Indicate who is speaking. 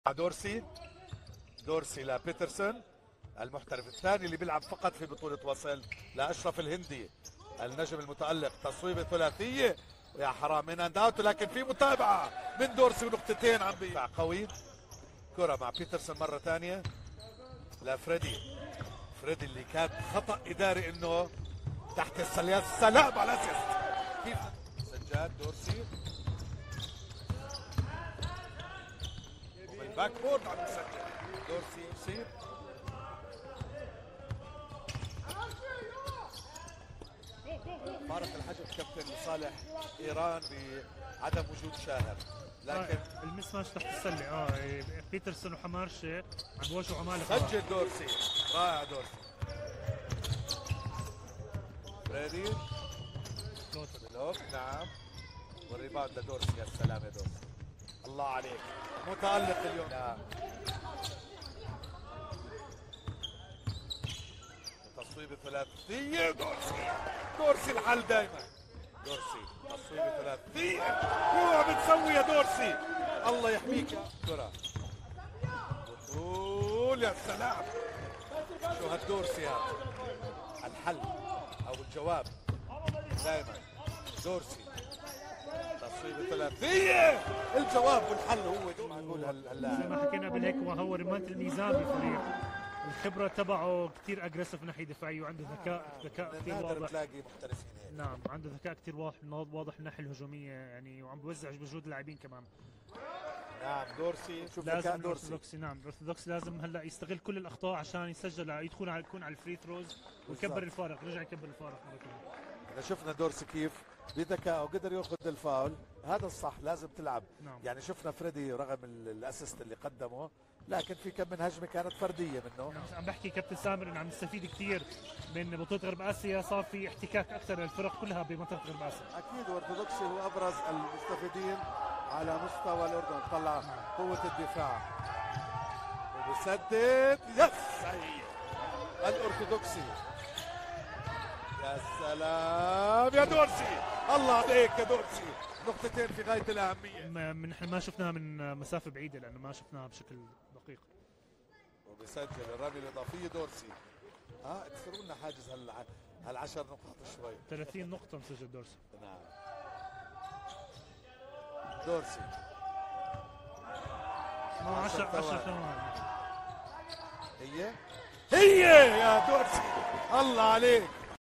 Speaker 1: دورسي لبيترسون المحترف الثاني اللي بيلعب فقط في بطولة وصل لأشرف الهندي النجم المتألق. تصويبة ثلاثية ويا حرام من اند اوت، لكن في متابعة من دورسي ونقطتين عم بيدفع قوي. كرة مع بيترسون مرة ثانية لفريدي. فريدي اللي كان خطأ إداري انه تحت السلام على الاسيست. كيف سجاد دورسي الباك بورد عم يسجل. دورسي يصيب فارق الحجم كابتن لصالح ايران بعدم وجود شاهر، لكن
Speaker 2: المس ماتش تحت السله. بيترسون وحمارشه عم بيواجهوا عمالقه.
Speaker 1: سجل دورسي، رائع دورسي. فريدي بلوك، نعم، والريباوند لدورسي. يا سلام يا دورسي، الله عليك، متألق اليوم. لا. تصويبة ثلاثية دورسي الحل دائما. دورسي تصويبة ثلاثية، اوعى بتسوي يا دورسي، الله يحميك. كرة بطول، يا سلام، شو هالدورسي هذا. الحل او الجواب دائما دورسي. تصويبة ثلاثية، الجواب والحل هو معقول
Speaker 2: زي ما حكينا قبل هيك، وهو رمانة الميزان بالفريق. الخبرة تبعه كثير اجريسيف ناحية دفاعية، وعنده ذكاء كثير واضح.
Speaker 1: تلاقي محترفين هيك.
Speaker 2: نعم، عنده ذكاء كثير واضح من الناحية الهجومية يعني، وعم بوزع بجهود اللاعبين كمان.
Speaker 1: نعم دورسي، شوف
Speaker 2: لازم الأورثودوكسي. نعم الأورثودوكسي لازم هلا يستغل كل الاخطاء عشان يسجل، يكون على الفري ثروز ويكبر الفارق، رجع يكبر الفارق مرة ثانية.
Speaker 1: احنا شفنا دورسي كيف بذكاء وقدر ياخذ الفاول، هذا الصح، لازم تلعب.
Speaker 2: نعم.
Speaker 1: يعني شفنا فريدي رغم الاسيست اللي قدمه، لكن في كم من هجمه كانت فرديه منه.
Speaker 2: نعم. عم بحكي كابتن سامر انه عم نستفيد كثير من بطوله غرب اسيا، صار في احتكاك اكثر للفرق كلها بمنطقه غرب اسيا.
Speaker 1: اكيد اورثودوكسي هو ابرز المستفيدين على مستوى الاردن. طلع قوه الدفاع وبسدد، يس، الاورثودوكسي. يا سلام يا دورسي، الله عليك يا دورسي، نقطتين في غاية الأهمية.
Speaker 2: نحن ما شفناها من مسافة بعيدة لأنه ما شفناها بشكل دقيق.
Speaker 1: وبسجل الرمية الإضافية دورسي. اكسروا لنا حاجز هال10 نقاط شوي.
Speaker 2: 30 نقطة مسجل دورسي.
Speaker 1: نعم دورسي
Speaker 2: 10 ثواني.
Speaker 1: هي يا دورسي، الله عليك.